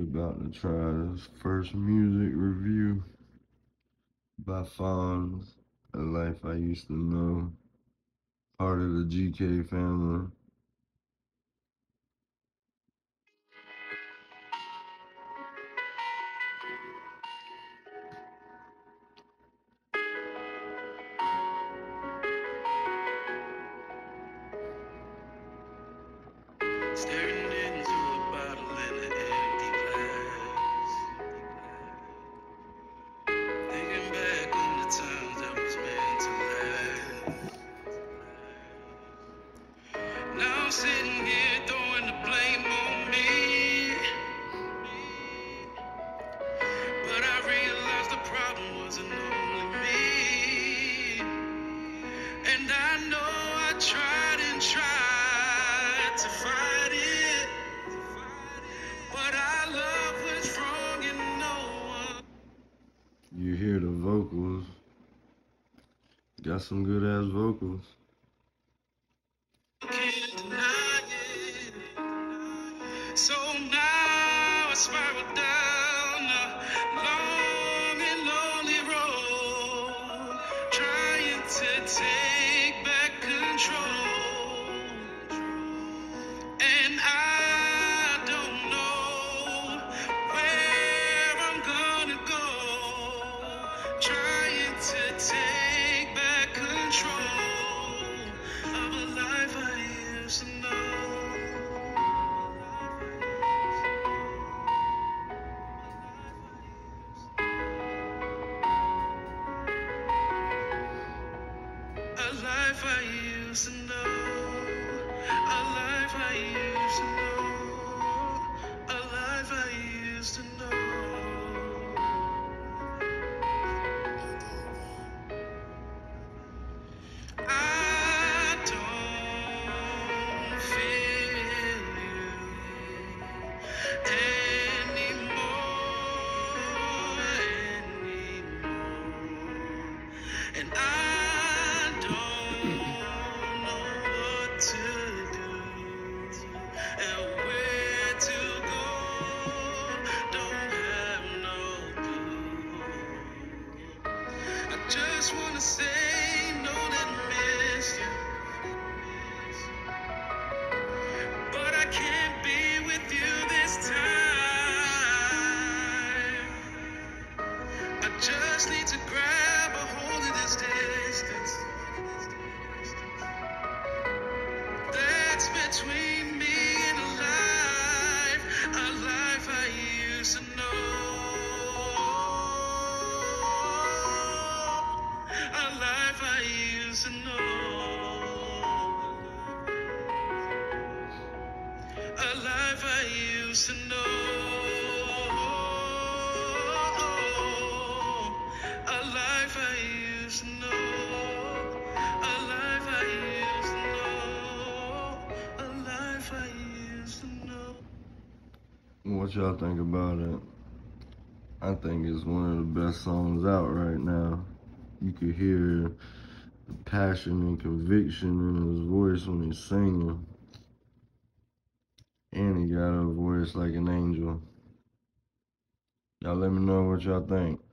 about to try this first music review by Fonz, A Life I Used to Know, part of the GK family. Staring into a bottle in an empty glass. Thinking back on the times that was meant to last. Now I'm sitting here throwing the blame on me. But I realized the problem wasn't only me. And I know I tried and tried to fight it. But our love was wrong and no one. You hear the vocals. Got some good ass vocals. Can't deny it. So now I spiral down a long and lonely road, trying to take back control. And I don't know where I'm gonna go, trying to take back control of a life I used to know. A life I used to know. A life I used to know. A life I used to know. I don't feel you anymore. And I don't know what to do and where to go. Don't have no clue. I just wanna say no that I miss you, but I can't be with you this time. I just need to grab a hold of this distance that's between me and a life I used to know, a life I used to know, a life I used to know. A life I used to know. A life I used to know. A life I used to know. What y'all think about it? I think it's one of the best songs out right now. You could hear the passion and conviction in his voice when he's singing. And he got a voice like an angel. Y'all let me know what y'all think.